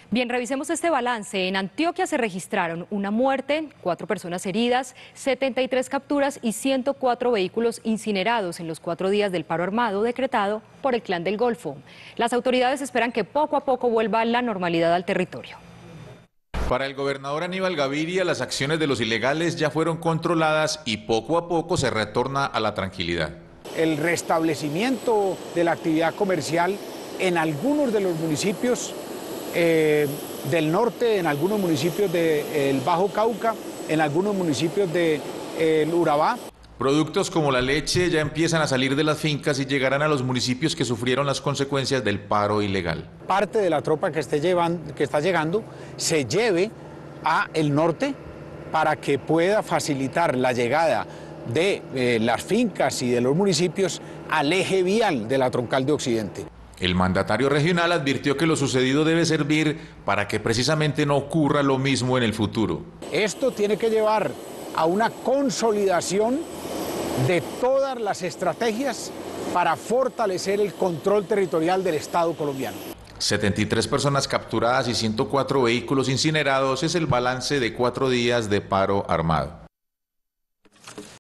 Bien, revisemos este balance. En Antioquia se registraron una muerte, 4 personas heridas, 73 capturas y 104 vehículos incinerados en los 4 días del paro armado decretado por el Clan del Golfo. Las autoridades esperan que poco a poco vuelva la normalidad al territorio. Para el gobernador Aníbal Gaviria, las acciones de los ilegales ya fueron controladas y poco a poco se retorna a la tranquilidad. El restablecimiento de la actividad comercial en algunos de los municipios del norte, en algunos municipios del Bajo Cauca, en algunos municipios del Urabá. Productos como la leche ya empiezan a salir de las fincas y llegarán a los municipios que sufrieron las consecuencias del paro ilegal. Parte de la tropa que está llegando se lleve a el norte para que pueda facilitar la llegada de las fincas y de los municipios al eje vial de la troncal de Occidente. El mandatario regional advirtió que lo sucedido debe servir para que precisamente no ocurra lo mismo en el futuro. Esto tiene que llevar a una consolidación de todas las estrategias para fortalecer el control territorial del Estado colombiano. 73 personas capturadas y 104 vehículos incinerados es el balance de 4 días de paro armado.